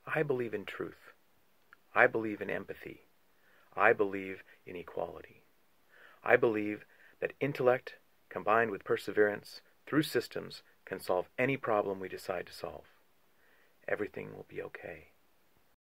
I believe in truth. I believe in empathy. I believe in equality. I believe that intellect, combined with perseverance through systems, can solve any problem we decide to solve. Everything will be okay.